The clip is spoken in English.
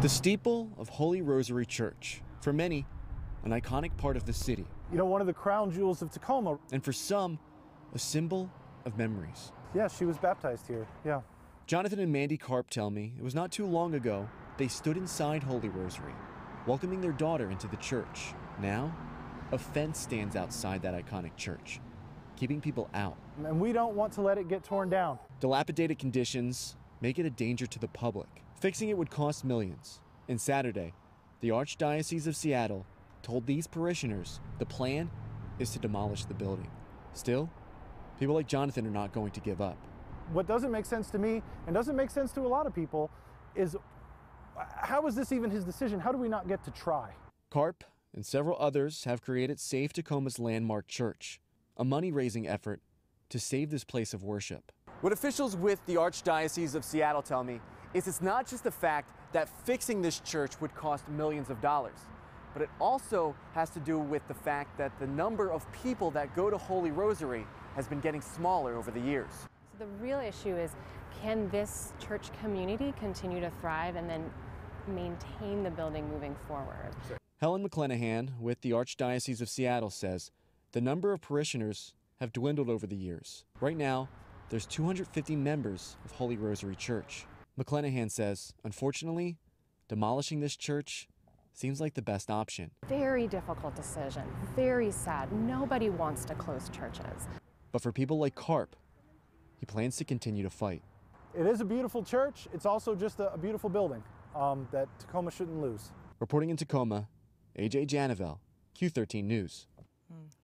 The steeple of Holy Rosary Church, for many, an iconic part of the city. You know, one of the crown jewels of Tacoma. And for some, a symbol of memories. Yeah, she was baptized here, yeah. Jonathan and Mandy Karp tell me it was not too long ago they stood inside Holy Rosary, welcoming their daughter into the church. Now, a fence stands outside that iconic church, keeping people out. And we don't want to let it get torn down. Dilapidated conditions make it a danger to the public. Fixing it would cost millions. And Saturday, the Archdiocese of Seattle told these parishioners the plan is to demolish the building. Still, people like Jonathan are not going to give up. What doesn't make sense to me, and doesn't make sense to a lot of people, is how is this even his decision? How do we not get to try? Karp and several others have created Save Tacoma's landmark church, a money-raising effort to save this place of worship. What officials with the Archdiocese of Seattle tell me is it's not just the fact that fixing this church would cost millions of dollars, but it also has to do with the fact that the number of people that go to Holy Rosary has been getting smaller over the years. So the real issue is, can this church community continue to thrive and then maintain the building moving forward? Helen McClenahan with the Archdiocese of Seattle says the number of parishioners have dwindled over the years. Right now, there's 250 members of Holy Rosary Church. McClenahan says, unfortunately, demolishing this church seems like the best option. Very difficult decision, very sad. Nobody wants to close churches. But for people like Karp, he plans to continue to fight. It is a beautiful church. It's also just a beautiful building that Tacoma shouldn't lose. Reporting in Tacoma, AJ Janavel, Q13 News.